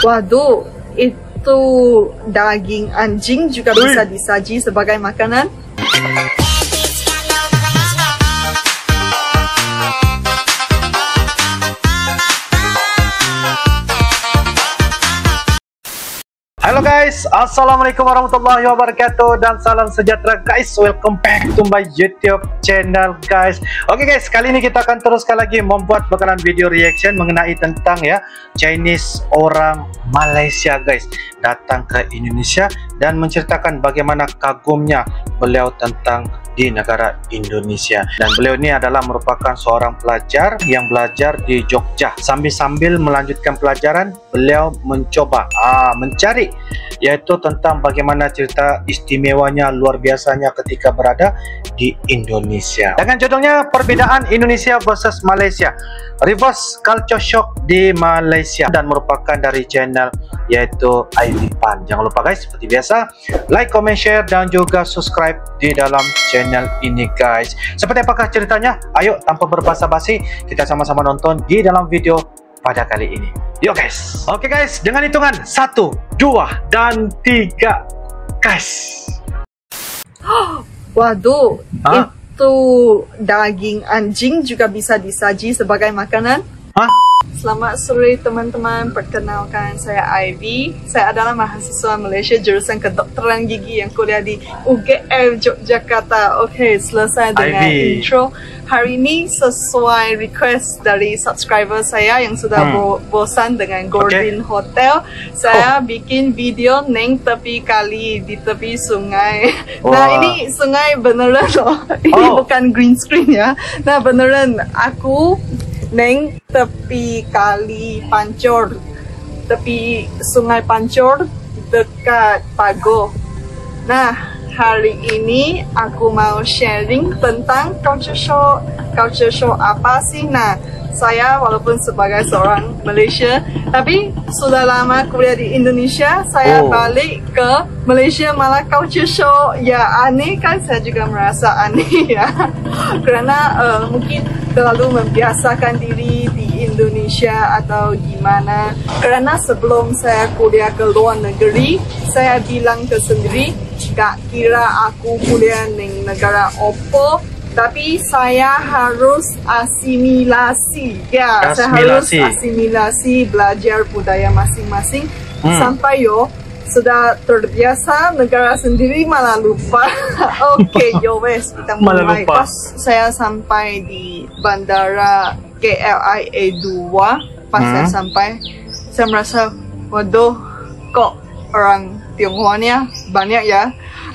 Waduh, itu daging anjing juga bisa disaji sebagai makanan? Halo guys, assalamualaikum warahmatullahi wabarakatuh dan salam sejahtera guys. Welcome back to my YouTube channel guys. Oke guys, kali ini kita akan teruskan lagi membuat bakalan video reaction mengenai tentang ya Chinese orang Malaysia guys datang ke Indonesia dan menceritakan bagaimana kagumnya beliau tentang di negara Indonesia. Dan beliau ini adalah merupakan seorang pelajar yang belajar di Jogja. Sambil melanjutkan pelajaran, beliau mencoba mencari yaitu tentang bagaimana cerita istimewanya, luar biasanya ketika berada di Indonesia. Dengan judulnya Perbedaan Indonesia versus Malaysia, Reverse Culture Shock di Malaysia, dan merupakan dari channel yaitu Ivy Pan. Jangan lupa guys, seperti biasa, like, comment, share, dan juga subscribe di dalam channel ini guys. Seperti apakah ceritanya? Ayo tanpa berbasa-basi kita sama-sama nonton di dalam video pada kali ini. Yuk guys. Oke guys, dengan hitungan 1, 2, dan 3 guys. Waduh, itu daging anjing juga bisa disaji sebagai makanan? Selamat sore teman-teman, perkenalkan saya Ivy. Saya adalah mahasiswa Malaysia jurusan kedokteran gigi yang kuliah di UGM Yogyakarta. Oke, selesai dengan intro. Hari ini sesuai request dari subscriber saya yang sudah bosan dengan Golden Hotel, saya bikin video neng tepi kali di tepi sungai. Nah, ini sungai beneran loh. Ini bukan green screen ya. Nah, beneran aku neng tepi kali Pancor, tepi sungai Pancor dekat Pagoh. Nah, hari ini aku mau sharing tentang culture shock. Culture shock apa sih? Nah, saya walaupun sebagai seorang Malaysia, tapi sudah lama kuliah di Indonesia, saya balik ke Malaysia malah culture shock. Ya aneh kan, saya juga merasa aneh ya. Karena mungkin terlalu membiasakan diri di Indonesia atau gimana. Karena sebelum saya kuliah ke luar negeri, saya bilang ke sendiri, gak kira aku kuliah di negara opo, tapi saya harus asimilasi. Ya, saya harus asimilasi, belajar budaya masing-masing. Sampai sudah terbiasa negara sendiri malah lupa. Oke, wes kita mulai. Pas saya sampai di bandara KLIA 2, pas saya sampai, saya merasa, waduh, kok orang Tionghoanya banyak ya.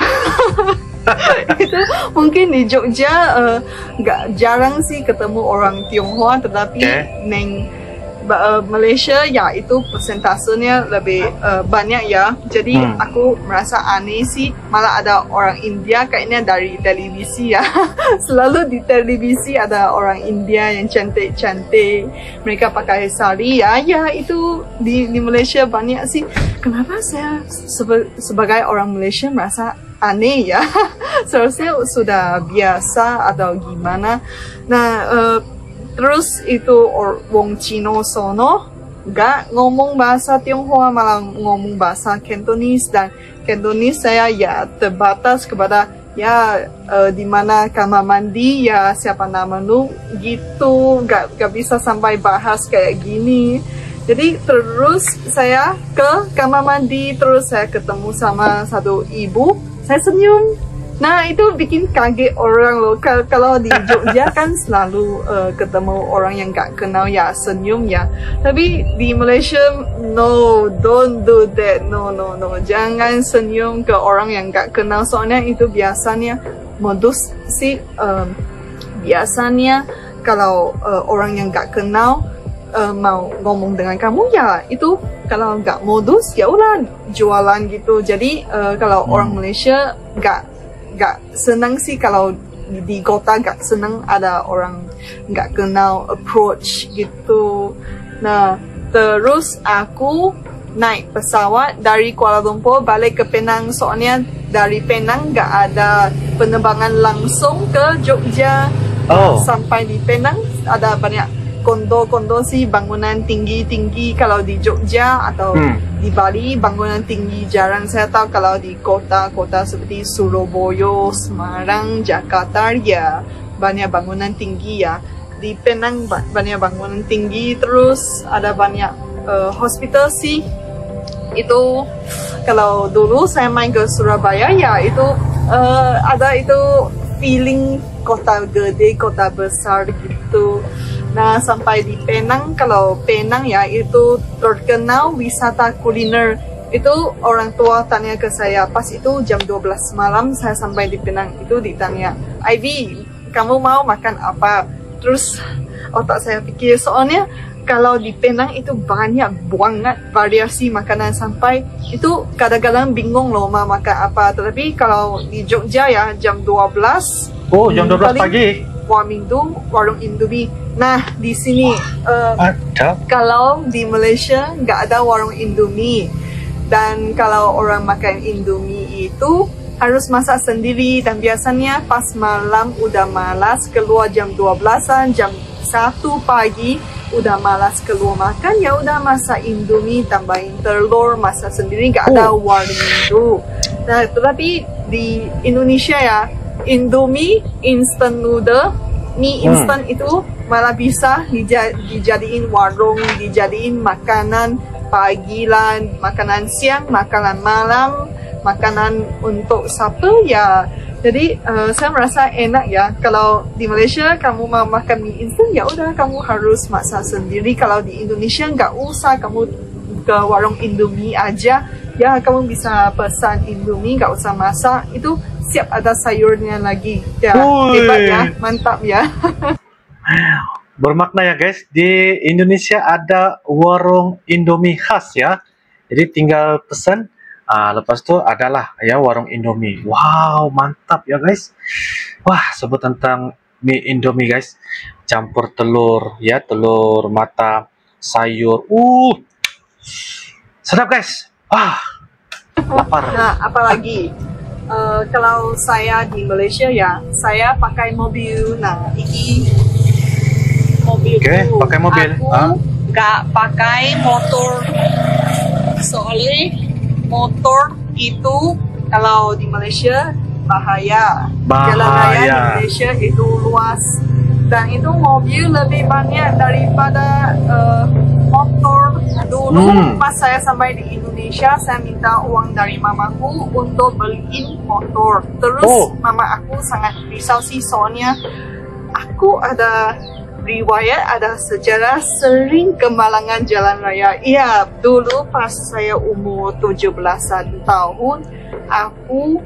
Itu mungkin di Jogja nggak jarang sih ketemu orang Tionghoa, tetapi neng Malaysia ya itu persentasenya lebih banyak ya. Jadi aku merasa aneh sih, malah ada orang India kayaknya dari televisi ya. Selalu di televisi ada orang India yang cantik-cantik, mereka pakai sari ya. Ya itu di Malaysia banyak sih. Kenapa saya sebagai orang Malaysia merasa aneh ya? Seharusnya sudah biasa atau gimana. Nah, terus itu wong Cino sono gak ngomong bahasa Tionghoa, malah ngomong bahasa Cantonese, dan Cantonese saya ya terbatas kepada ya di mana kamar mandi, ya siapa nama lu gitu, gak bisa sampai bahas kayak gini. Jadi terus saya ke kamar mandi, terus saya ketemu sama satu ibu, saya senyum. Nah, itu bikin kaget orang loh. Kalau di Jogja kan selalu ketemu orang yang gak kenal ya senyum ya. Tapi di Malaysia, no, don't do that. No. Jangan senyum ke orang yang gak kenal. Soalnya itu biasanya modus sih. Biasanya kalau orang yang gak kenal mau ngomong dengan kamu ya itu kalau gak modus ya udah jualan gitu. Jadi kalau orang Malaysia gak senang sih kalau di kota, gak senang ada orang gak kenal approach gitu. Nah, terus aku naik pesawat dari Kuala Lumpur balik ke Penang, soalnya dari Penang gak ada penerbangan langsung ke Jogja. Sampai di Penang ada banyak kondo sih bangunan tinggi-tinggi kalau di Jogja atau di Bali bangunan tinggi jarang saya tahu. Kalau di kota-kota seperti Surabaya, Semarang, Jakarta ya banyak bangunan tinggi ya. Di Penang banyak bangunan tinggi, terus ada banyak hospital sih. Itu kalau dulu saya main ke Surabaya ya itu ada itu feeling kota gede, kota besar gitu. Nah sampai di Penang, kalau Penang ya itu terkenal wisata kuliner. Itu orang tua tanya ke saya pas itu jam 12 malam saya sampai di Penang, itu ditanya, Ivy kamu mau makan apa? Terus otak saya pikir soalnya kalau di Penang itu banyak banget variasi makanan sampai itu kadang-kadang bingung loh mau makan apa. Tetapi kalau di Jogja ya jam 12. Oh, jam 12 pagi. Warung Indomie. Nah, di sini ada. Kalau di Malaysia nggak ada warung Indomie. Dan kalau orang makan Indomie itu harus masak sendiri, dan biasanya pas malam udah malas keluar jam 12-an, jam 1 pagi udah malas keluar makan, ya udah masak Indomie, tambahin telur, masak sendiri, nggak ada warung itu. Nah, tetapi di Indonesia ya, Indomie, instant noodle, mie instant itu malah bisa dijadiin warung, dijadiin makanan pagilan, makanan siang, makanan malam, makanan untuk supper ya. Jadi saya merasa enak ya. Kalau di Malaysia kamu mau makan mie instant ya udah kamu harus masak sendiri. Kalau di Indonesia nggak usah, kamu ke warung Indomie aja ya, kamu bisa pesan Indomie, nggak usah masak, itu siap ada sayurnya lagi ya. Hebat ya, mantap ya. Bermakna ya guys, di Indonesia ada warung Indomie khas ya, jadi tinggal pesan. Lepas itu adalah ya warung Indomie. Wow, mantap ya guys. Wah, sebut tentang mie Indomie guys, campur telur ya, telur mata, sayur. Sedap guys. Lapar. Nah, apalagi kalau saya di Malaysia ya, saya pakai mobil. Nah, ini mobil. Oke, pakai mobil. Aku nggak pakai motor. Soalnya motor itu kalau di Malaysia bahaya. Jalan raya di Malaysia itu luas, dan itu mobil lebih banyak daripada motor. Dulu pas saya sampai di Indonesia, saya minta uang dari mamaku untuk beliin motor. Terus mama aku sangat risau sih, soalnya aku ada riwayat, ada sejarah sering kemalangan jalan raya. Iya, dulu pas saya umur 17 tahun, aku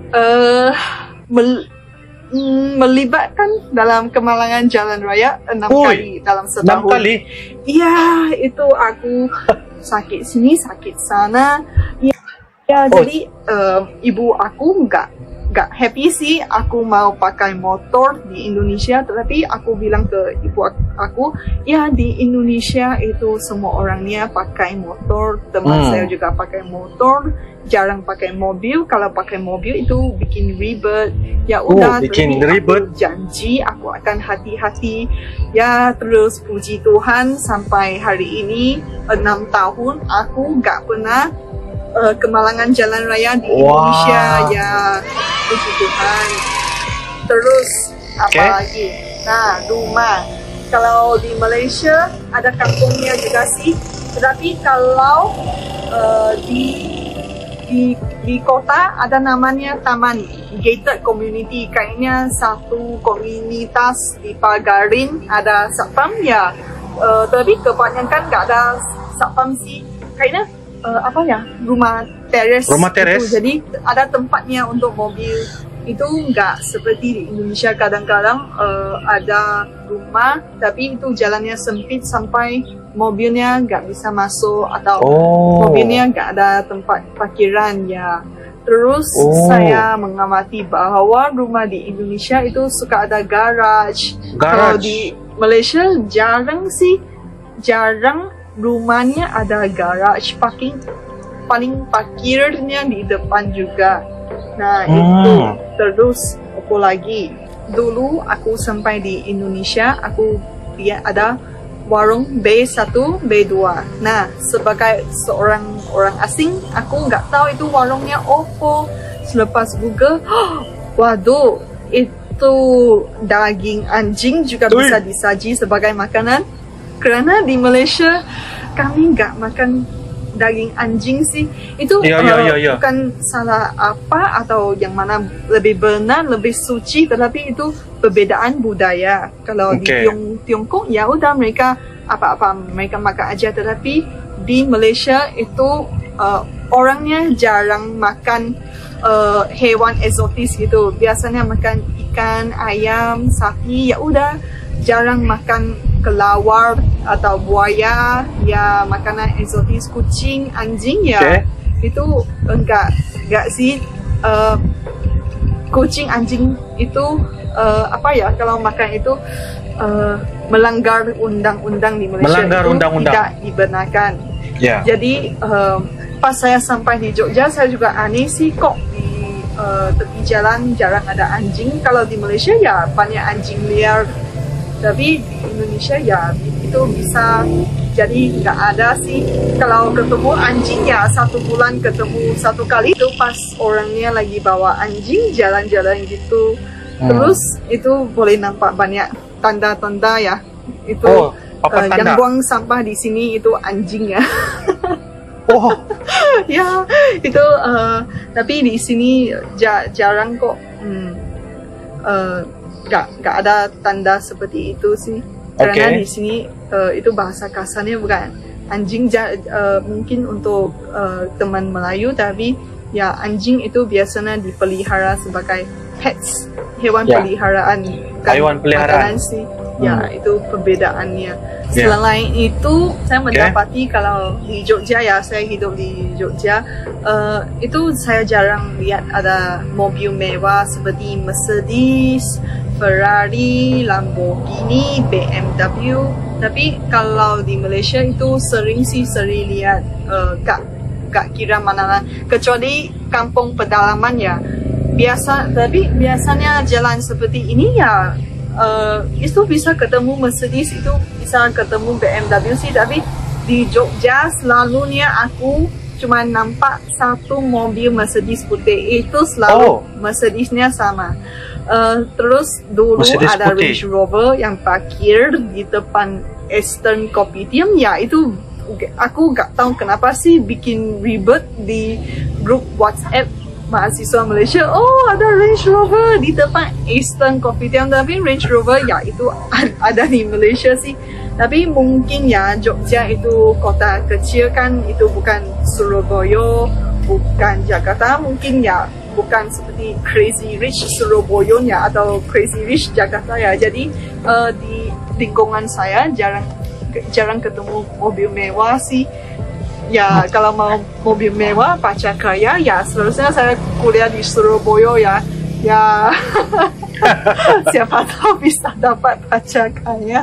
melibatkan dalam kemalangan jalan raya 6 kali dalam setahun. 6 kali? Iya, itu aku sakit sini, sakit sana. Ya, jadi ibu aku nggak happy sih aku mau pakai motor di Indonesia, tetapi aku bilang ke ibu aku, ya di Indonesia itu semua orangnya pakai motor, teman saya juga pakai motor, jarang pakai mobil. Kalau pakai mobil itu bikin ribet. Ya udah, bikin ribet. Aku janji aku akan hati-hati. Ya, terus puji Tuhan sampai hari ini 6 tahun aku nggak pernah kemalangan jalan raya di Indonesia ya, puji Tuhan. Terus apa lagi? Nah, rumah. Kalau di Malaysia ada kampungnya juga sih, tetapi kalau di kota ada namanya taman gated community, kayaknya satu komunitas di Pagarin ada satpam ya, tapi kebanyakan nggak ada satpam sih, kayaknya apa ya, rumah teres. Itu, jadi ada tempatnya untuk mobil. Itu nggak seperti di Indonesia, kadang-kadang ada rumah tapi itu jalannya sempit sampai mobilnya nggak bisa masuk, atau mobilnya nggak ada tempat parkiran ya. Terus saya mengamati bahwa rumah di Indonesia itu suka ada garage. Kalau di Malaysia jarang rumahnya ada garage, paling parkirnya di depan juga. Nah itu. Terus apa lagi? Dulu aku sampai di Indonesia, aku lihat ada warung B1, B2. Nah, sebagai seorang orang asing, aku nggak tahu itu warungnya apa. Selepas Google, waduh, itu daging anjing juga bisa disaji sebagai makanan. Kerana di Malaysia kami nggak makan daging anjing sih. Itu bukan salah apa atau yang mana lebih benar, lebih suci, tetapi itu perbedaan budaya. Kalau di Tiongkok ya udah mereka apa-apa mereka makan aja, tetapi di Malaysia itu orangnya jarang makan hewan eksotis gitu. Biasanya makan ikan, ayam, sapi, ya udah jarang makan kelawar atau buaya, ya makanan eksotis, kucing, anjing ya itu enggak sih. Kucing, anjing itu apa ya, kalau makan itu melanggar undang-undang di Malaysia. Melanggar undang-undang, tidak dibenarkan. Jadi pas saya sampai di Jogja, saya juga aneh sih, kok di tepi jalan jarang ada anjing. Kalau di Malaysia ya banyak anjing liar, tapi di Indonesia ya itu bisa jadi nggak ada sih. Kalau ketemu anjing ya 1 bulan ketemu 1 kali, itu pas orangnya lagi bawa anjing jalan-jalan gitu. Terus itu boleh nampak banyak tanda-tanda ya, itu yang buang sampah di sini itu anjing ya. Ya itu tapi di sini jarang kok. Gak ada tanda seperti itu sih. Karena di sini itu bahasa kasarnya bukan anjing, mungkin untuk teman Melayu, tapi ya anjing itu biasanya dipelihara sebagai pets, hewan peliharaan, bukan hewan peliharaan sih. Ya itu perbedaannya. Selain itu saya mendapati kalau di Jogja ya, saya hidup di Jogja, itu saya jarang lihat ada mobil mewah seperti Mercedes, Ferrari, Lamborghini, BMW. Tapi kalau di Malaysia itu sering lihat, gak kira mana, kecuali kampung pedalaman ya. Tapi biasanya jalan seperti ini ya, itu bisa ketemu Mercedes, itu bisa ketemu BMW sih. Tapi di Jogja selalunya aku cuma nampak 1 mobil Mercedes putih, itu selalu Mercedesnya sama. Terus dulu Mercedes ada putih. Range Rover yang parkir di depan Eastern Kopitiam ya, itu aku gak tahu kenapa sih bikin ribet di grup WhatsApp mahasiswa Malaysia. Ada Range Rover di depan Eastern Kopitiam, tapi Range Rover ya itu ada di Malaysia sih. Tapi mungkin ya Jogja itu kota kecil kan, itu bukan Surabaya, bukan Jakarta, mungkin ya bukan seperti Crazy Rich Surabaya ya atau Crazy Rich Jakarta ya. Jadi di lingkungan saya jarang ketemu mobil mewah sih. Ya kalau mau mobil mewah pacar kaya ya seharusnya saya kuliah di Surabaya ya. Ya siapa tahu bisa dapat pacar kaya.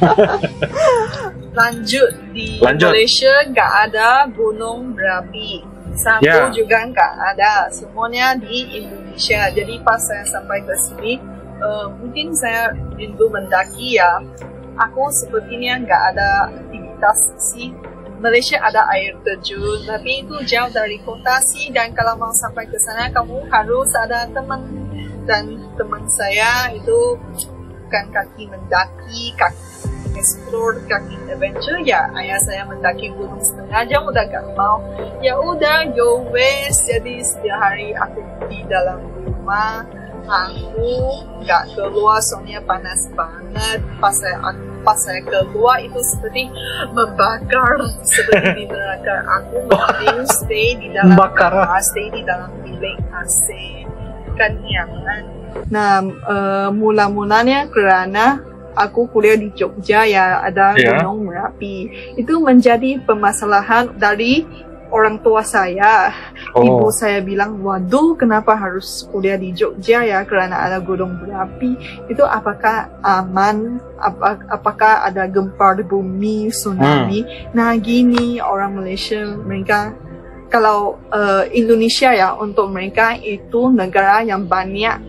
Lanjut di Malaysia nggak ada gunung berapi. Sangku juga nggak ada, semuanya di Indonesia. Jadi pas saya sampai ke sini, mungkin saya rindu mendaki ya. Aku sepertinya nggak ada aktivitas sih. Malaysia ada air terjun, tapi itu jauh dari kota sih. Dan kalau mau sampai ke sana, kamu harus ada teman. Dan teman saya itu bukan kaki mendaki, kaki explore, kaki adventure ya. Ayah saya mendaki gunung setengah jam udah gak mau. Ya udah, yo wes. Jadi setiap hari aku di dalam rumah, aku gak keluar soalnya panas banget. Pas saya keluar itu seperti membakar, seperti di neraka. Aku mending stay di dalam rumah, stay di dalam bilik AC. Kan nyaman. Nah, mula-mulanya kerana aku kuliah di Jogja ya, ada Gunung Merapi. Itu menjadi permasalahan dari orang tua saya. Ibu saya bilang, waduh kenapa harus kuliah di Jogja ya, kerana ada Gunung Merapi. Itu apakah aman? Apakah ada gempa bumi, tsunami? Nah gini, orang Malaysia mereka, kalau Indonesia ya, untuk mereka itu negara yang banyak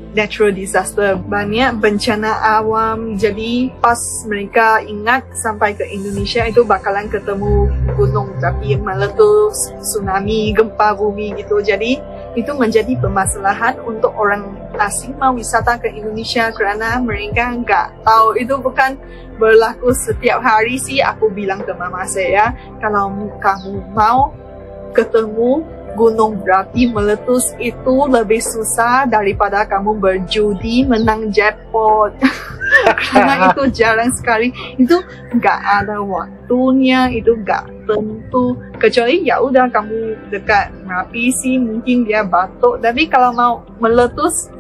natural disaster, banyak bencana alam. Jadi pas mereka ingat sampai ke Indonesia itu bakalan ketemu gunung berapi meletus, tsunami, gempa bumi gitu. Jadi itu menjadi permasalahan untuk orang asing mau wisata ke Indonesia kerana mereka nggak tahu. Itu bukan berlaku setiap hari sih. Aku bilang ke mama saya, kalau kamu mau ketemu gunung berapi meletus itu lebih susah daripada kamu berjudi menang jackpot. Karena itu jarang sekali, itu nggak ada waktunya, itu nggak tentu. Kecuali ya udah kamu dekat Merapi sih mungkin dia batuk. Tapi kalau mau meletus,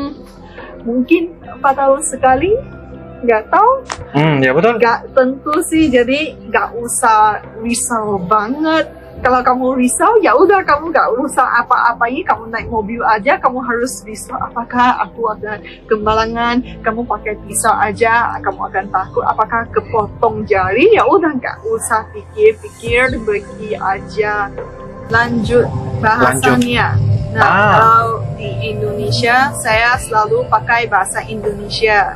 mungkin 4 tahun sekali, nggak tahu. Ya betul. Nggak tentu sih, jadi nggak usah risau banget. Kalau kamu risau, ya udah kamu gak usah apa-apanya, kamu naik mobil aja, kamu harus risau apakah aku ada kemalangan, kamu pakai pisau aja, kamu akan takut apakah kepotong jari, ya udah gak usah pikir-pikir, pergi aja. Lanjut bahasanya. Nah, kalau di Indonesia, saya selalu pakai bahasa Indonesia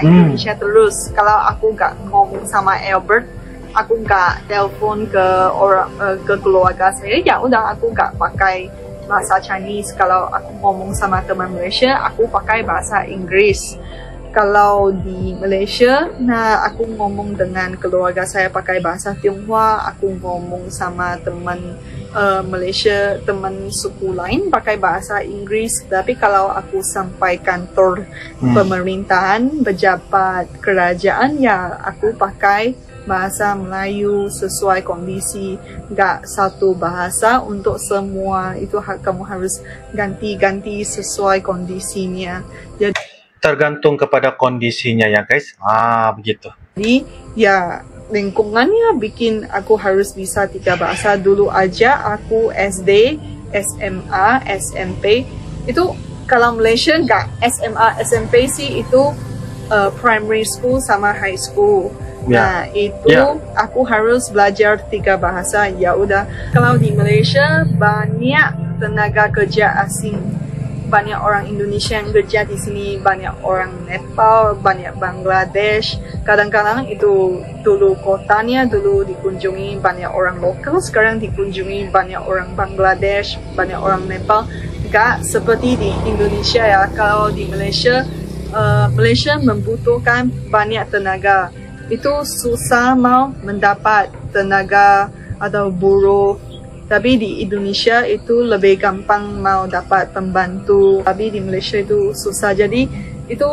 terus. Kalau aku gak ngomong sama Albert, aku nggak telepon ke orang ke keluarga saya, ya udah aku nggak pakai bahasa Chinese. Kalau aku ngomong sama teman Malaysia, aku pakai bahasa Inggris. Kalau di Malaysia, nah aku ngomong dengan keluarga saya pakai bahasa Tionghoa. Aku ngomong sama teman Malaysia, teman suku lain pakai bahasa Inggris. Tapi kalau aku sampai kantor pemerintahan, pejabat kerajaan, ya aku pakai bahasa Melayu sesuai kondisi. Gak satu bahasa untuk semua, itu kamu harus ganti-ganti sesuai kondisinya. Jadi tergantung kepada kondisinya ya guys. Begitu. Jadi ya lingkungannya bikin aku harus bisa 3 bahasa. Dulu aja aku SD, SMA, SMP. Itu kalau Malaysia nggak SMA, SMP sih itu primary school sama high school. Nah itu aku harus belajar 3 bahasa. Ya udah. Kalau di Malaysia banyak tenaga kerja asing, banyak orang Indonesia yang kerja di sini, banyak orang Nepal, banyak Bangladesh. Kadang-kadang itu dulu kotanya dulu dikunjungi banyak orang lokal, sekarang dikunjungi banyak orang Bangladesh, banyak orang Nepal. Gak seperti di Indonesia ya. Kalau di Malaysia, Malaysia membutuhkan banyak tenaga. Itu susah mau mendapat tenaga atau buruh. Tapi di Indonesia itu lebih gampang mau dapat pembantu. Tapi di Malaysia itu susah. Jadi itu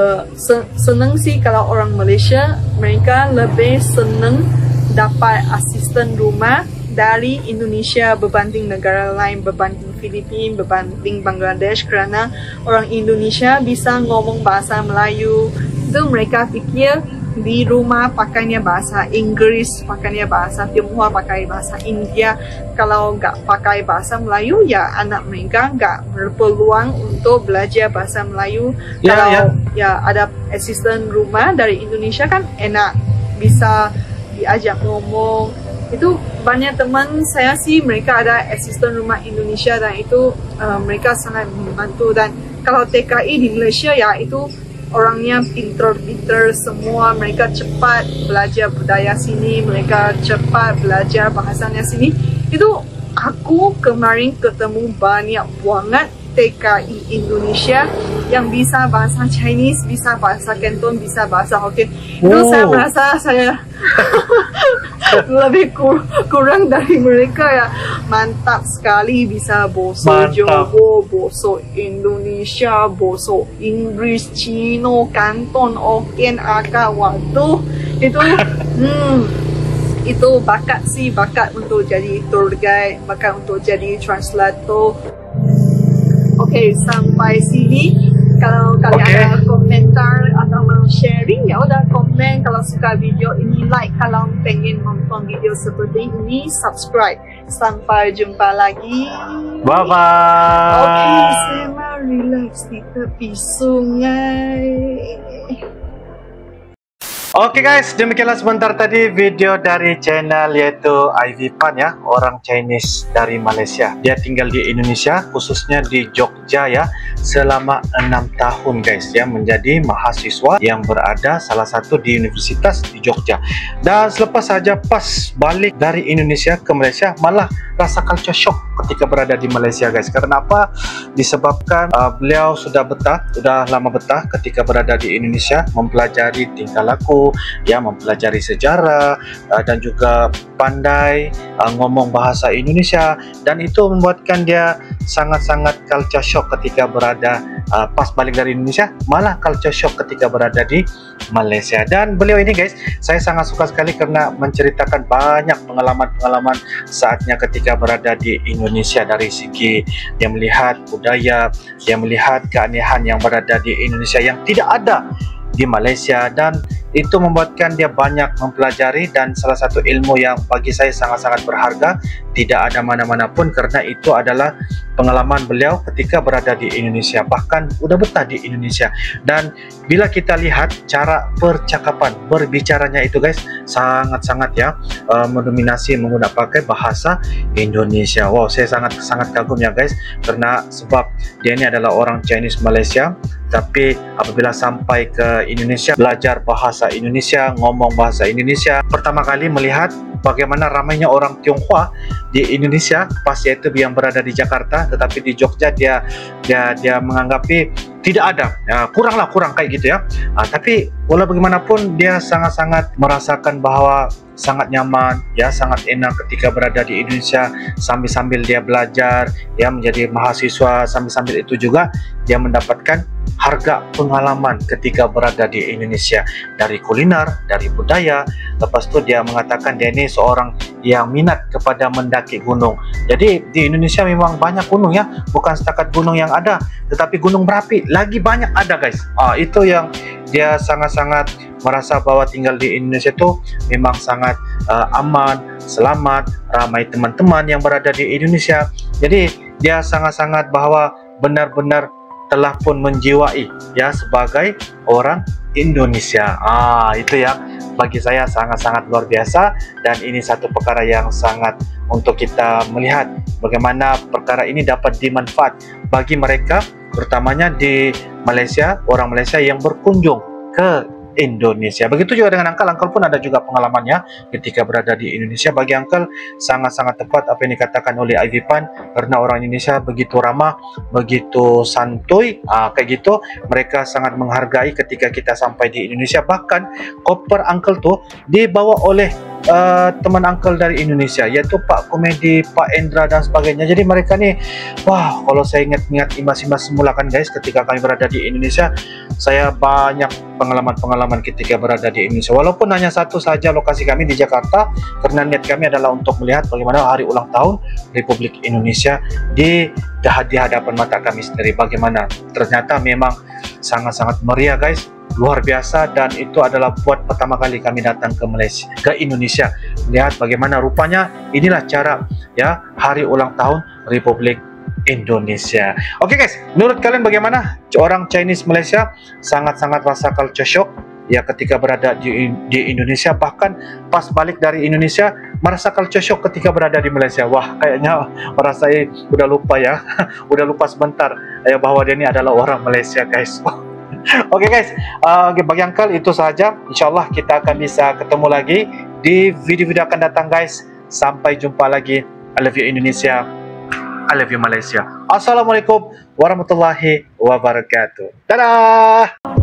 senang sih kalau orang Malaysia, mereka lebih senang dapat asisten rumah dari Indonesia berbanding negara lain, berbanding Filipina, berbanding Bangladesh. Kerana orang Indonesia bisa ngomong bahasa Melayu. Itu mereka pikir di rumah pakainya bahasa Inggris, pakainya bahasa Tionghoa, pakai bahasa India. Kalau nggak pakai bahasa Melayu, ya anak mereka nggak berpeluang untuk belajar bahasa Melayu. Kalau ya ada asisten rumah dari Indonesia kan enak, bisa diajak ngomong. Itu banyak teman saya sih, mereka ada asisten rumah Indonesia dan itu mereka sangat membantu. Dan kalau TKI di Malaysia ya itu orangnya pinter-pinter semua, mereka cepat belajar budaya sini, mereka cepat belajar bahasanya sini. Itu aku kemarin ketemu banyak banget TKI Indonesia yang bisa bahasa Chinese, bisa bahasa Canton, bisa bahasa Hokkien. Itu saya merasa saya lebih kurang dari mereka ya. Mantap sekali, bisa bahasa Jawa, bahasa Indonesia, bahasa Inggris, Cino, Canton, Hokkien, Aka. Waduh, itu itu bakat sih, bakat untuk jadi tour guide, bakat untuk jadi translator. Oke, sampai sini. Kalau kalian ada komentar atau mau sharing, ya udah komen. Kalau suka video ini, like. Kalau pengen nonton video seperti ini, subscribe. Sampai jumpa lagi. Bye bye. Oke, saya mau relax di tepi sungai. Oke guys, demikianlah sebentar tadi video dari channel yaitu Ivy Pan ya, orang Chinese dari Malaysia. Dia tinggal di Indonesia, khususnya di Jogja ya, selama 6 tahun guys ya, menjadi mahasiswa yang berada salah satu di universitas di Jogja. Dan selepas saja pas balik dari Indonesia ke Malaysia, malah rasa culture shock ketika berada di Malaysia guys. Karena apa? Disebabkan beliau sudah lama betah ketika berada di Indonesia, mempelajari tingkah laku ya, mempelajari sejarah dan juga pandai ngomong bahasa Indonesia, dan itu membuatkan dia sangat-sangat culture shock ketika berada pas balik dari Indonesia, malah culture shock ketika berada di Malaysia. Dan beliau ini guys, saya sangat suka sekali karena menceritakan banyak pengalaman-pengalaman saatnya ketika berada di Indonesia, dari segi dia melihat budaya, dia melihat keanehan yang berada di Indonesia yang tidak ada di Malaysia, dan itu membuatkan dia banyak mempelajari. Dan salah satu ilmu yang bagi saya sangat-sangat berharga, tidak ada mana-mana pun, karena itu adalah pengalaman beliau ketika berada di Indonesia, bahkan udah betah di Indonesia. Dan bila kita lihat cara percakapan, berbicaranya itu guys, sangat-sangat ya mendominasi menggunakan pakai bahasa Indonesia. Wow, saya sangat kagum ya guys, karena sebab dia ini adalah orang Chinese Malaysia, tapi apabila sampai ke Indonesia, belajar bahasa Indonesia, ngomong bahasa Indonesia, pertama kali melihat bagaimana ramainya orang Tionghoa di Indonesia pas yaitu yang berada di Jakarta, tetapi di Jogja dia menganggapi tidak ada, kurang kayak gitu ya. Tapi walau bagaimanapun dia sangat-sangat merasakan bahwa sangat nyaman ya, sangat enak ketika berada di Indonesia, sambil dia belajar ya, menjadi mahasiswa, sambil itu juga dia mendapatkan harga pengalaman ketika berada di Indonesia, dari kuliner, dari budaya. Lepas itu dia mengatakan dia ini seorang yang minat kepada mendaki gunung. Jadi di Indonesia memang banyak gunung ya, bukan setakat gunung yang ada, tetapi gunung berapi lagi banyak ada guys. Itu yang dia sangat-sangat merasa bahwa tinggal di Indonesia itu memang sangat aman, selamat, ramai teman-teman yang berada di Indonesia. Jadi dia sangat-sangat bahwa benar-benar telah pun menjiwai ya sebagai orang Indonesia. Itu ya, bagi saya sangat-sangat luar biasa, dan ini satu perkara yang sangat untuk kita melihat bagaimana perkara ini dapat dimanfaat bagi mereka, terutamanya di Malaysia, orang Malaysia yang berkunjung ke Indonesia. Begitu juga dengan Uncle pun ada juga pengalamannya ketika berada di Indonesia. Bagi Uncle sangat-sangat tepat apa yang dikatakan oleh Ivy Pan, karena orang Indonesia begitu ramah, begitu santuy, kayak gitu. Mereka sangat menghargai ketika kita sampai di Indonesia. Bahkan koper Uncle tuh dibawa oleh teman Uncle dari Indonesia, yaitu Pak Komedi, Pak Endra dan sebagainya. Jadi mereka nih, wah, kalau saya ingat-ingat imbas-imbas semula kan guys, ketika kami berada di Indonesia, saya banyak pengalaman-pengalaman ketika berada di Indonesia. Walaupun hanya satu saja lokasi kami di Jakarta, karena niat kami adalah untuk melihat bagaimana hari ulang tahun Republik Indonesia di hadapan mata kami sendiri. Bagaimana ternyata memang sangat-sangat meriah guys, luar biasa. Dan itu adalah buat pertama kali kami datang ke Malaysia, ke Indonesia, melihat bagaimana rupanya inilah cara ya hari ulang tahun Republik Indonesia. Oke guys, menurut kalian bagaimana? Orang Chinese Malaysia sangat-sangat rasa culture shock ya ketika berada di Indonesia, bahkan pas balik dari Indonesia merasa culture shock ketika berada di Malaysia. Wah, kayaknya merasa udah lupa ya udah lupa sebentar ya bahwa dia ini adalah orang Malaysia guys. Oke guys, bagi Uncle itu saja. Insyaallah kita akan bisa ketemu lagi di video-video akan datang guys. Sampai jumpa lagi. I love you Indonesia, I love you Malaysia. Assalamualaikum warahmatullahi wabarakatuh. Dadah.